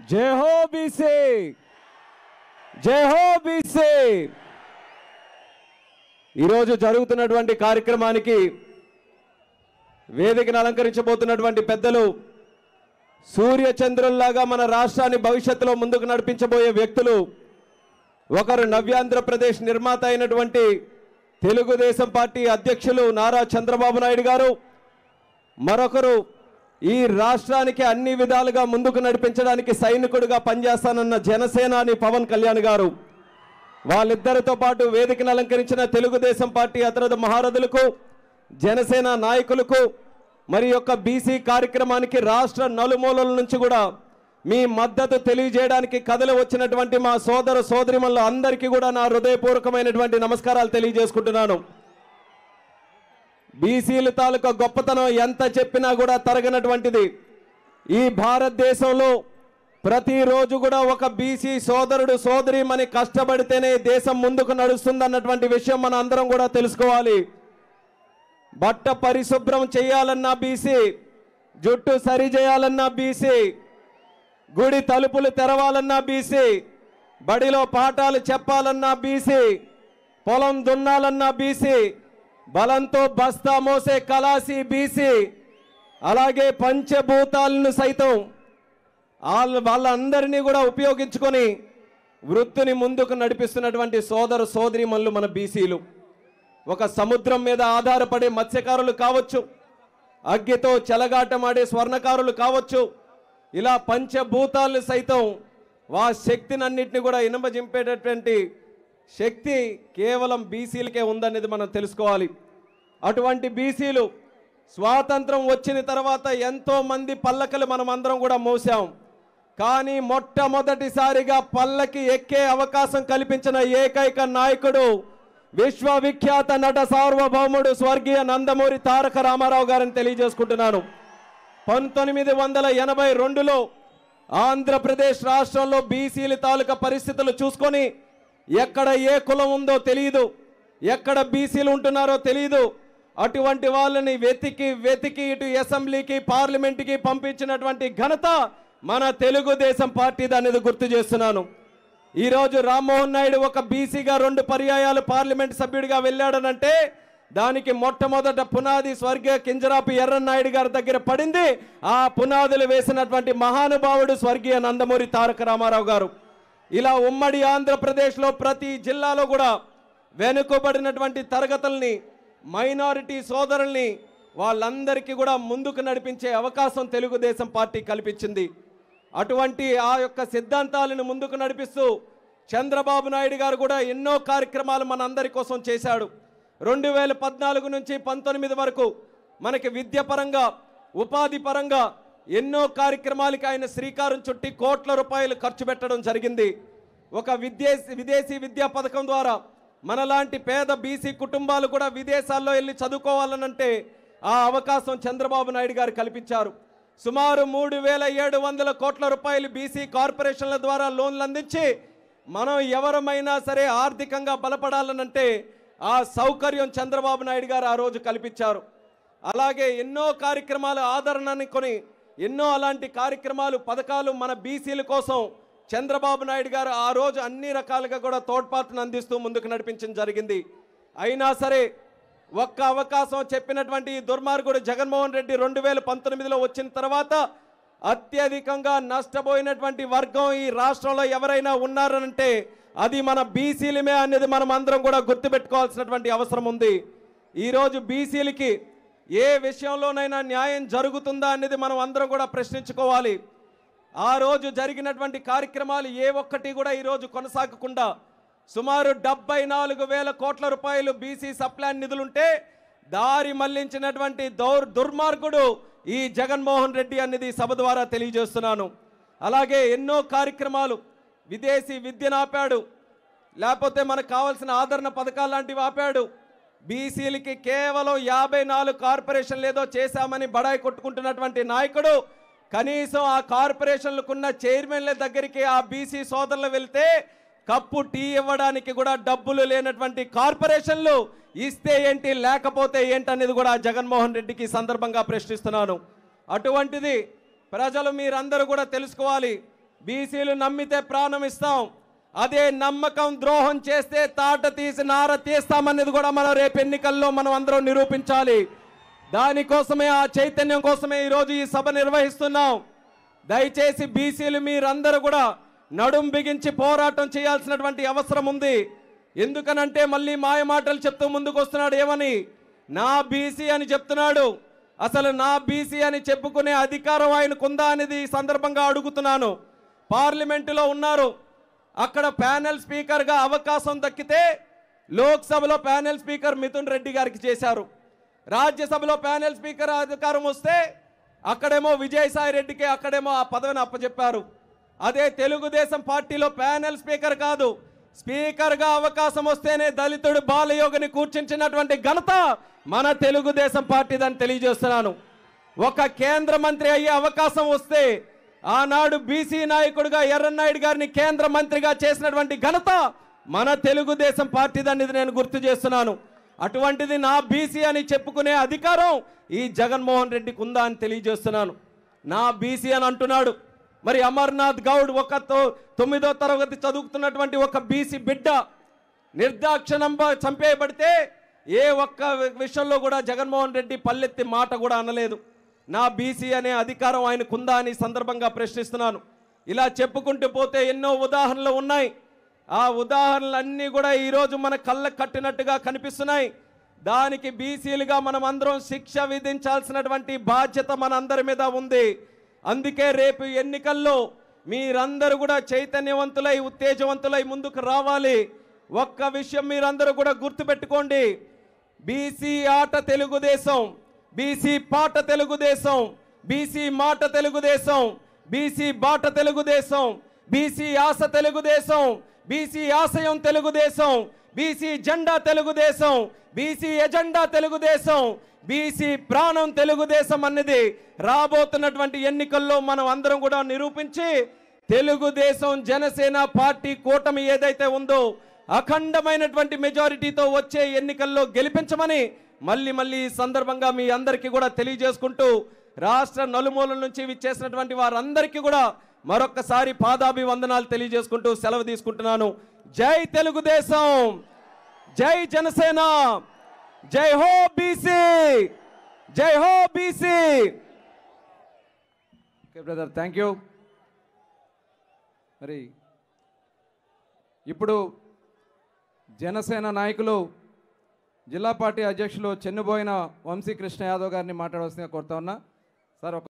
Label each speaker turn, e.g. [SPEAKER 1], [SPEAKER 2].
[SPEAKER 1] జై హో బీసీ, జై హో బీసీ. ఈరోజు జరుగుతున్నటువంటి కార్యక్రమానికి వేదికను అలంకరించబోతున్నటువంటి పెద్దలు సూర్య చంద్రుల్లాగా మన రాష్ట్రాన్ని భవిష్యత్తులో ముందుకు నడిపించబోయే వ్యక్తులు. ఒకరు నవ్యాంధ్రప్రదేశ్ నిర్మాత అయినటువంటి తెలుగుదేశం పార్టీ అధ్యక్షులు నారా చంద్రబాబు నాయుడు గారు, మరొకరు ఈ రాష్ట్రానికి అన్ని విధాలుగా ముందుకు నడిపించడానికి సైనికుడిగా పనిచేస్తానన్న జనసేనాని పవన్ కళ్యాణ్ గారు. వాళ్ళిద్దరితో పాటు వేదికను అలంకరించిన తెలుగుదేశం పార్టీ అతరథ మహారథులకు, జనసేన నాయకులకు, మరి యొక్క బీసీ కార్యక్రమానికి రాష్ట్ర నలుమూలల నుంచి కూడా మీ మద్దతు తెలియజేయడానికి కథలు వచ్చినటువంటి మా సోదర సోదరిమణులు అందరికీ కూడా నా హృదయపూర్వకమైనటువంటి నమస్కారాలు తెలియజేసుకుంటున్నాను. బీసీల తాలూకా గొప్పతనం ఎంత చెప్పినా కూడా తరగనటువంటిది. ఈ భారతదేశంలో ప్రతిరోజు కూడా ఒక బీసీ సోదరుడు సోదరిమణి కష్టపడితేనే దేశం ముందుకు నడుస్తుందన్నటువంటి విషయం మన అందరం కూడా తెలుసుకోవాలి. బట్ట పరిశుభ్రం చేయాలన్నా బీసీ, జుట్టు సరి చేయాలన్నా బీసీ, గుడి తలుపులు తెరవాలన్నా బీసీ, బడిలో పాఠాలు చెప్పాలన్నా బీసీ, పొలం దున్నాలన్నా బీసీ, బలంతో బస్తా మోసే కలాసి బీసీ, అలాగే పంచభూతాలను సైతం వాళ్ళందరినీ కూడా ఉపయోగించుకొని వృత్తిని ముందుకు నడిపిస్తున్నటువంటి సోదర సోదరీమణులు మన బీసీలు. ఒక సముద్రం మీద ఆధారపడే మత్స్యకారులు కావచ్చు, అగ్గితో చెలగాటమాడే స్వర్ణకారులు కావచ్చు, ఇలా పంచభూతాలను సైతం శక్తిని అన్నింటినీ కూడా ఇనుమజింపేటటువంటి శక్తి కేవలం బీసీలకే ఉందనేది మనం తెలుసుకోవాలి. అటువంటి బీసీలు స్వాతంత్రం వచ్చిన తర్వాత ఎంతో మంది పల్లకలు మనం అందరం కూడా మోసాం. కానీ మొట్టమొదటిసారిగా పల్లకి ఎక్కే అవకాశం కల్పించిన ఏకైక నాయకుడు విశ్వవిఖ్యాత నట సార్వభౌముడు స్వర్గీయ నందమూరి తారక రామారావు గారిని తెలియజేసుకుంటున్నాను. 1982లో ఆంధ్రప్రదేశ్ రాష్ట్రంలో బీసీల తాలూకా పరిస్థితులు చూసుకొని ఎక్కడ ఏ కులం ఉందో తెలియదు, ఎక్కడ బీసీలు ఉంటున్నారో తెలియదు. అటువంటి వాళ్ళని వెతికి ఇటు అసెంబ్లీకి పార్లమెంట్కి పంపించినటువంటి ఘనత మన తెలుగుదేశం పార్టీది అనేది గుర్తు చేస్తున్నాను. ఈరోజు రామ్మోహన్ నాయుడు ఒక బీసీగా 2 పర్యాయాలు పార్లమెంట్ సభ్యుడిగా వెళ్ళాడనంటే దానికి మొట్టమొదట పునాది స్వర్గీయ కింజరాపు ఎర్రన్నాయుడు గారి దగ్గర పడింది. ఆ పునాదులు వేసినటువంటి మహానుభావుడు స్వర్గీయ నందమూరి తారక రామారావు గారు. ఇలా ఉమ్మడి ఆంధ్రప్రదేశ్లో ప్రతి జిల్లాలో కూడా వెనుకబడినటువంటి తరగతుల్ని, మైనారిటీ సోదరుల్ని వాళ్ళందరికీ కూడా ముందుకు నడిపించే అవకాశం తెలుగుదేశం పార్టీ కల్పించింది. అటువంటి ఆ యొక్క సిద్ధాంతాలను ముందుకు నడిపిస్తూ చంద్రబాబు నాయుడు గారు కూడా ఎన్నో కార్యక్రమాలు మన అందరి కోసం చేశాడు. 2014 నుంచి 19 వరకు మనకి విద్య పరంగా, ఉపాధి పరంగా ఎన్నో కార్యక్రమాలకి ఆయన శ్రీకారం చుట్టి కోట్ల రూపాయలు ఖర్చు పెట్టడం జరిగింది. ఒక విదేశీ విద్యా పథకం ద్వారా మనలాంటి పేద బీసీ కుటుంబాలు కూడా విదేశాల్లో వెళ్ళి చదువుకోవాలనంటే ఆ అవకాశం చంద్రబాబు నాయుడు గారు కల్పించారు. సుమారు 3700 కోట్ల రూపాయలు బీసీ కార్పొరేషన్ల ద్వారా లోన్లు అందించి మనం ఎవరమైనా సరే ఆర్థికంగా బలపడాలనంటే ఆ సౌకర్యం చంద్రబాబు నాయుడు గారు ఆ రోజు కల్పించారు. అలాగే ఎన్నో కార్యక్రమాలు ఆదరణని కొని ఎన్నో అలాంటి కార్యక్రమాలు, పథకాలు మన బీసీల కోసం చంద్రబాబు నాయుడు గారు ఆ రోజు అన్ని రకాలుగా కూడా తోడ్పాటును అందిస్తూ ముందుకు నడిపించడం జరిగింది. అయినా సరే ఒక్క అవకాశం చెప్పినటువంటి దుర్మార్గుడు జగన్మోహన్ రెడ్డి 2019లో వచ్చిన తర్వాత అత్యధికంగా నష్టపోయినటువంటి వర్గం ఈ రాష్ట్రంలో ఎవరైనా ఉన్నారనంటే అది మన బీసీలమే అనేది మనం అందరం కూడా గుర్తుపెట్టుకోవాల్సినటువంటి అవసరం ఉంది. ఈరోజు బీసీలకి ఏ విషయంలోనైనా న్యాయం జరుగుతుందా అనేది మనం అందరం కూడా ప్రశ్నించుకోవాలి. ఆ రోజు జరిగినటువంటి కార్యక్రమాలు ఏ ఒక్కటి కూడా ఈరోజు కొనసాగకుండా సుమారు 74,000 కోట్ల రూపాయలు బీసీ సప్లాన్ నిధులుంటే దారి మళ్లించినటువంటి దుర్మార్గుడు ఈ జగన్మోహన్ రెడ్డి అనేది సభ ద్వారా తెలియజేస్తున్నాను. అలాగే ఎన్నో కార్యక్రమాలు, విదేశీ విద్యను ఆపాడు, లేకపోతే మనకు కావాల్సిన ఆదరణ పథకాలు లాంటివి ఆపాడు. బీసీలకి కేవలం 54 కార్పొరేషన్లు ఏదో చేశామని బడాయి కొట్టుకుంటున్నటువంటి నాయకుడు కనీసం ఆ కార్పొరేషన్లకున్న చైర్మన్ల దగ్గరికి ఆ బీసీ సోదరులు వెళ్తే కప్పు టీ ఇవ్వడానికి కూడా డబ్బులు లేనటువంటి కార్పొరేషన్లు ఇస్తే ఏంటి, లేకపోతే ఏంటనేది కూడా జగన్మోహన్ రెడ్డికి సందర్భంగా ప్రశ్నిస్తున్నాను. అటువంటిది ప్రజలు మీరందరూ కూడా తెలుసుకోవాలి. బీసీలు నమ్మితే ప్రాణం ఇస్తాం, అదే నమ్మకం ద్రోహం చేస్తే తాట తీసి నార తీస్తామనేది కూడా మనం రేపు ఎన్నికల్లో మనం అందరం నిరూపించాలి. దానికోసమే, ఆ చైతన్యం కోసమే ఈరోజు ఈ సభ నిర్వహిస్తున్నాం. దయచేసి బీసీలు మీరందరూ కూడా నడుం బిగించి పోరాటం చేయాల్సినటువంటి అవసరం ఉంది. ఎందుకనంటే మళ్ళీ మాయ మాటలు చెప్తూ ముందుకు వస్తున్నాడు. ఏమని? నా బీసీ అని చెప్తున్నాడు. అసలు నా బీసీ అని చెప్పుకునే అధికారం ఆయనకుందా అనేది ఈ సందర్భంగా అడుగుతున్నాను. పార్లమెంటులో ఉన్నారు, అక్కడ ప్యానెల్ స్పీకర్గా అవకాశం దక్కితే లోక్సభలో ప్యానెల్ స్పీకర్ మిథున్ రెడ్డి గారికి చేశారు. రాజ్యసభలో ప్యానెల్ స్పీకర్ అధికారం వస్తే అక్కడేమో విజయసాయి రెడ్డికి అక్కడేమో ఆ పదవిని అప్పచెప్పారు. అదే తెలుగుదేశం పార్టీలో ప్యానెల్ స్పీకర్ కాదు, స్పీకర్గా అవకాశం వస్తేనే దళితుడు బాలయోగిని కూర్చుంచినటువంటి ఘనత మన తెలుగుదేశం పార్టీదని తెలియజేస్తున్నాను. ఒక కేంద్ర మంత్రి అయ్యే అవకాశం వస్తే ఆనాడు బీసీ నాయకుడిగా ఎర్రన్నాయుడు గారిని కేంద్ర మంత్రిగా చేసినటువంటి ఘనత మన తెలుగుదేశం పార్టీదని నేను గుర్తు చేస్తున్నాను. అటువంటిది నా బీసీ అని చెప్పుకునే అధికారం ఈ జగన్మోహన్ రెడ్డికి ఉందా అని తెలియజేస్తున్నాను. నా బీసీ అని అంటున్నాడు. మరి అమర్నాథ్ గౌడ్ ఒక 9వ తరగతి చదువుతున్నటువంటి ఒక బీసీ బిడ్డ నిర్దాక్షిణంగా చంపేయబడితే ఏ ఒక్క విషయంలో కూడా జగన్మోహన్ రెడ్డి పల్లెత్తి మాట కూడా అనలేదు. నా బీసీ అనే అధికారం ఆయనకు ఉందా అని సందర్భంగా ప్రశ్నిస్తున్నాను. ఇలా చెప్పుకుంటూ పోతే ఎన్నో ఉదాహరణలు ఉన్నాయి. ఆ ఉదాహరణలన్నీ కూడా ఈరోజు మన కళ్ళకు కట్టినట్టుగా కనిపిస్తున్నాయి. దానికి బీసీలుగా మనం అందరం శిక్ష విధించాల్సినటువంటి బాధ్యత మన అందరి మీద ఉంది. అందుకే రేపు ఎన్నికల్లో మీరందరూ కూడా చైతన్యవంతులై ఉత్తేజవంతులై ముందుకు రావాలి. ఒక్క విషయం మీరందరూ కూడా గుర్తుపెట్టుకోండి, బీసీ ఆట తెలుగుదేశం, బీసీ పాట తెలుగుదేశం, బీసీ మాట తెలుగుదేశం, బీసీ బాట తెలుగుదేశం, బీసీ ఆశ తెలుగుదేశం, బీసీ ఆశయం తెలుగుదేశం, బీసీ జెండా Telugu Desam, BC agenda Telugu Desam, BC ప్రాణం తెలుగుదేశం అన్నది రాబోతున్నటువంటి ఎన్నికల్లో మనం అందరం కూడా నిరూపించి తెలుగుదేశం జనసేన పార్టీ కూటమి ఏదైతే ఉందో అఖండమైనటువంటి మెజారిటీతో వచ్చే ఎన్నికల్లో గెలిపించమని మళ్ళీ ఈ సందర్భంగా మీ అందరికీ కూడా తెలియజేసుకుంటూ రాష్ట్ర నలుమూలల నుంచి విచ్చేసినటువంటి వారందరికీ కూడా మరొక్కసారి పాదాభివందనాలు తెలియజేసుకుంటూ సెలవు తీసుకుంటున్నాను. జై తెలుగుదేశం, జై జనసేన, జై హో బీసీ, జై హో BC. Okay brother, thank you. మరి ఇప్పుడు జనసేన నాయకులు జిల్లా పార్టీ అధ్యక్షులు చెన్నుబోయిన వంశీ కృష్ణ యాదవ్ గారిని మాట్లాడవలసిందిగా కోరుతా ఉన్నా. సార్